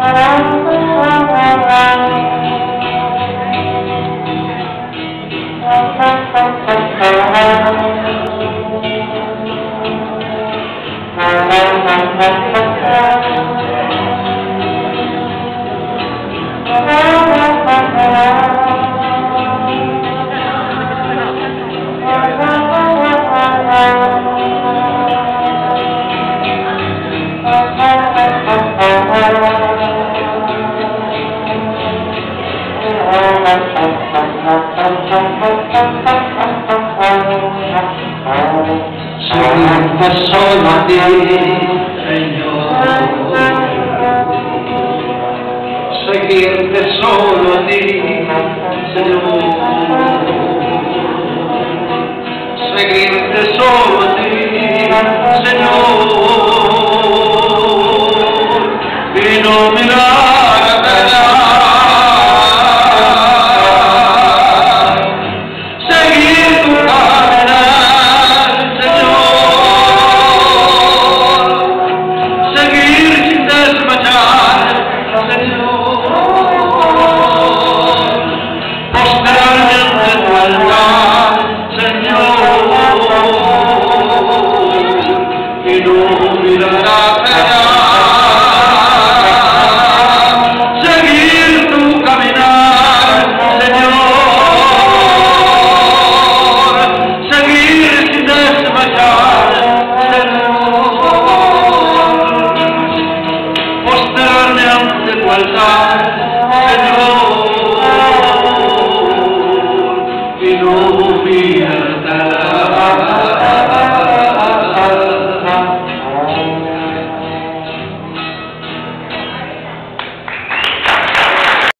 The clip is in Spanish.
Seguirte solo a ti, Señor. Seguirte solo a ti, Señor. Seguirte solo a ti, Señor. Y no mirar atrás. Seguir tu caminar, Señor. Seguir sin desmayar, Señor. Postrarme ante tu altar, Señor. Y no mirar atrás. Seguir tu caminar, Señor. Seguir sin desmayar, Señor. Postrarme ante tu altar,